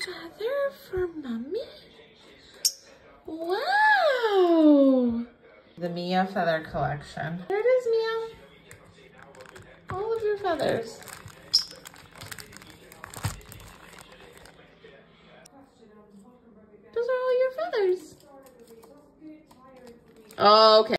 feather for Mommy? Wow! The Mia feather collection. There it is, Mia. All of your feathers. Those are all your feathers. Oh, okay.